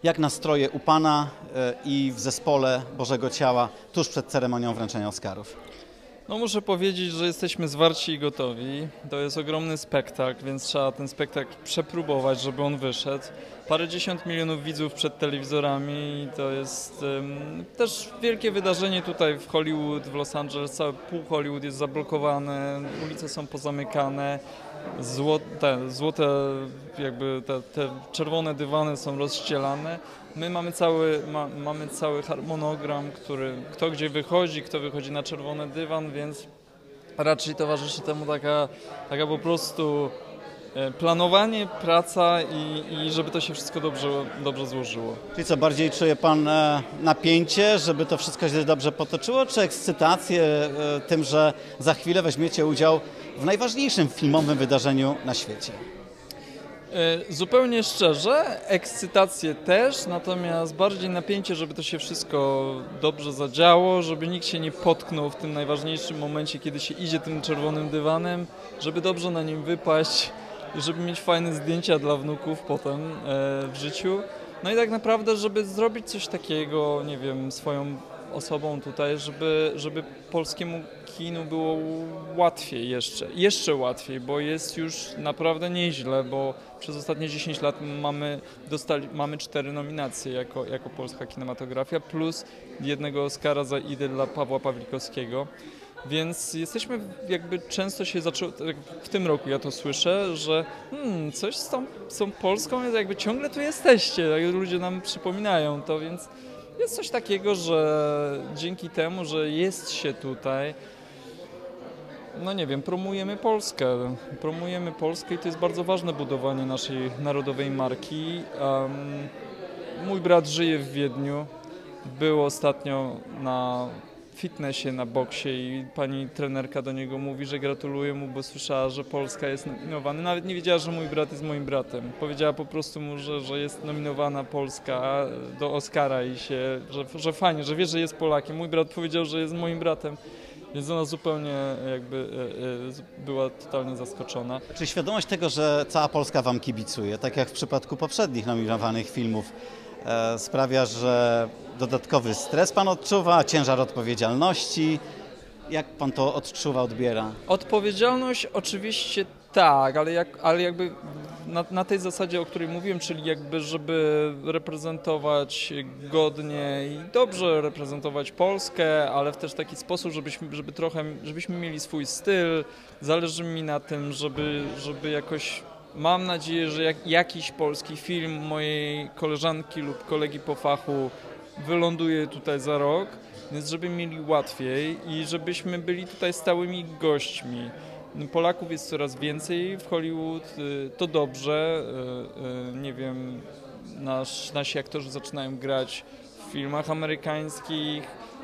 Jak nastroje u Pana i w zespole Bożego Ciała tuż przed ceremonią wręczenia Oscarów? No muszę powiedzieć, że jesteśmy zwarci i gotowi. To jest ogromny spektakl, więc trzeba ten spektakl przepróbować, żeby on wyszedł. Parędziesiąt milionów widzów przed telewizorami i to jest też wielkie wydarzenie tutaj w Hollywood, w Los Angeles. Cały pół Hollywood jest zablokowane, ulice są pozamykane, złote jakby te czerwone dywany są rozścielane. My mamy cały harmonogram, kto gdzie wychodzi, kto wychodzi na czerwony dywan, więc raczej towarzyszy temu taka po prostu planowanie, praca i żeby to się wszystko dobrze złożyło. Czyli co, bardziej czuje Pan napięcie, żeby to wszystko się dobrze potoczyło, czy ekscytację tym, że za chwilę weźmiecie udział w najważniejszym filmowym wydarzeniu na świecie? Zupełnie szczerze, ekscytację też, natomiast bardziej napięcie, żeby to się wszystko dobrze zadziało, żeby nikt się nie potknął w tym najważniejszym momencie, kiedy się idzie tym czerwonym dywanem, żeby dobrze na nim wypaść i żeby mieć fajne zdjęcia dla wnuków potem w życiu. No i tak naprawdę, żeby zrobić coś takiego, nie wiem, swoją osobą tutaj, żeby polskiemu kinu było łatwiej jeszcze łatwiej, bo jest już naprawdę nieźle, bo przez ostatnie 10 lat mamy 4 nominacje jako polska kinematografia, plus jednego Oscara za Idę dla Pawła Pawlikowskiego. Więc jesteśmy jakby często się zaczęło, w tym roku ja to słyszę, że coś z tą Polską, jakby ciągle tu jesteście, jak ludzie nam przypominają to, więc jest coś takiego, że dzięki temu, że jest się tutaj, no nie wiem, promujemy Polskę i to jest bardzo ważne budowanie naszej narodowej marki. Mój brat żyje w Wiedniu, był ostatnio na fitnessie, na boksie i pani trenerka do niego mówi, że gratuluje mu, bo słyszała, że Polska jest nominowana. Nawet nie wiedziała, że mój brat jest moim bratem. Powiedziała po prostu mu, że jest nominowana Polska do Oscara i że fajnie, że wie, że jest Polakiem. Mój brat powiedział, że jest moim bratem. Więc ona zupełnie jakby była totalnie zaskoczona. Czy świadomość tego, że cała Polska Wam kibicuje, tak jak w przypadku poprzednich nominowanych filmów, sprawia, że dodatkowy stres Pan odczuwa, ciężar odpowiedzialności? Jak Pan to odczuwa, odbiera? Odpowiedzialność oczywiście tak, ale jakby na tej zasadzie, o której mówiłem, czyli jakby żeby reprezentować godnie i dobrze reprezentować Polskę, ale w też taki sposób, żebyśmy mieli swój styl. Zależy mi na tym, żeby jakoś, mam nadzieję, że jakiś polski film mojej koleżanki lub kolegi po fachu wyląduje tutaj za rok, więc żeby mieli łatwiej i żebyśmy byli tutaj stałymi gośćmi. Polaków jest coraz więcej w Hollywood, to dobrze, nie wiem, nasi aktorzy zaczynają grać w filmach amerykańskich,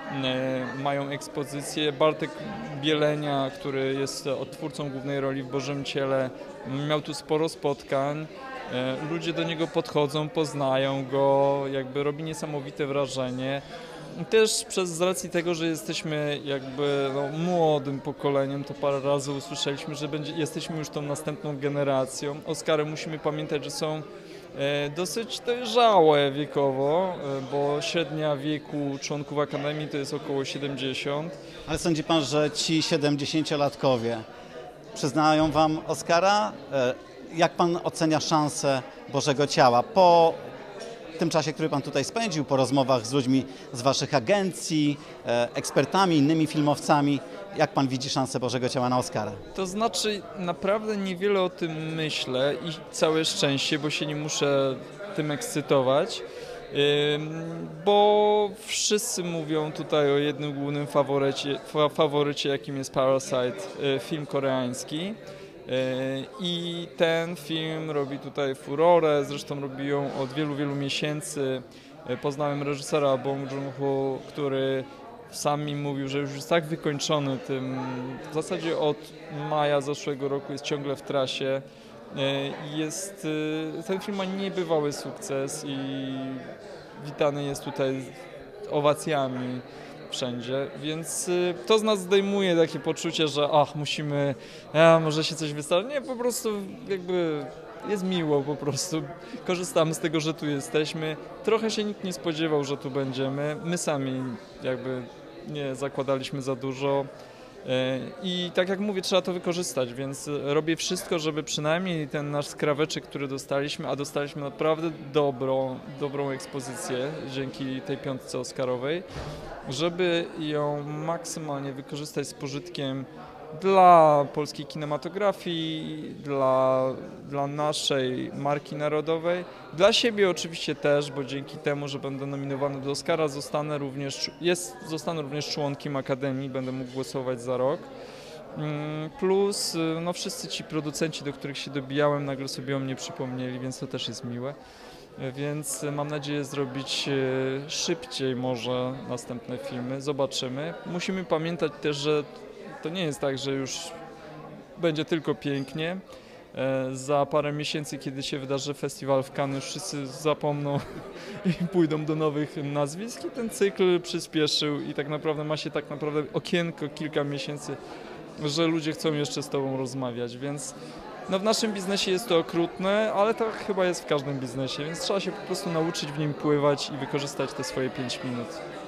mają ekspozycję. Bartek Bielenia, który jest odtwórcą głównej roli w Bożym Ciele, miał tu sporo spotkań. Ludzie do niego podchodzą, poznają go, jakby robi niesamowite wrażenie. Też z racji tego, że jesteśmy jakby młodym pokoleniem, to parę razy usłyszeliśmy, że jesteśmy już tą następną generacją. Oscary musimy pamiętać, że są dosyć dojrzałe wiekowo, bo średnia wieku członków Akademii to jest około 70. Ale sądzi Pan, że ci 70-latkowie przyznają Wam Oscara? Jak Pan ocenia szansę Bożego Ciała po tym czasie, który Pan tutaj spędził, po rozmowach z ludźmi z Waszych agencji, ekspertami, innymi filmowcami? Jak Pan widzi szansę Bożego Ciała na Oscara? To znaczy, naprawdę niewiele o tym myślę i całe szczęście, bo się nie muszę tym ekscytować, bo wszyscy mówią tutaj o jednym głównym faworycie, jakim jest Parasite, film koreański. I ten film robi tutaj furorę, zresztą robi ją od wielu, wielu miesięcy. Poznałem reżysera Bong Joon-ho, który sam mi mówił, że już jest tak wykończony tym, w zasadzie od maja zeszłego roku jest ciągle w trasie. Ten film ma niebywały sukces i witany jest tutaj owacjami wszędzie, więc to z nas zdejmuje takie poczucie, że musimy, może się coś wystarczy. Nie, po prostu jakby jest miło po prostu. Korzystamy z tego, że tu jesteśmy. Trochę się nikt nie spodziewał, że tu będziemy. My sami jakby nie zakładaliśmy za dużo. I tak jak mówię, trzeba to wykorzystać, więc robię wszystko, żeby przynajmniej ten nasz skraweczek, który dostaliśmy, a dostaliśmy naprawdę dobrą ekspozycję dzięki tej piątce Oscarowej, żeby ją maksymalnie wykorzystać z pożytkiem dla polskiej kinematografii, dla naszej marki narodowej, dla siebie oczywiście też, bo dzięki temu, że będę nominowany do Oscara, zostanę również członkiem Akademii, będę mógł głosować za rok. Plus no, wszyscy ci producenci, do których się dobijałem, nagle sobie o mnie przypomnieli, więc to też jest miłe. Więc mam nadzieję zrobić szybciej może następne filmy, zobaczymy. Musimy pamiętać też, że to nie jest tak, że już będzie tylko pięknie. Za parę miesięcy, kiedy się wydarzy festiwal w Cannes, już wszyscy zapomną i pójdą do nowych nazwisk i ten cykl przyspieszył i tak naprawdę ma się okienko kilka miesięcy, że ludzie chcą jeszcze z Tobą rozmawiać, więc no w naszym biznesie jest to okrutne, ale to chyba jest w każdym biznesie, więc trzeba się po prostu nauczyć w nim pływać i wykorzystać te swoje 5 minut.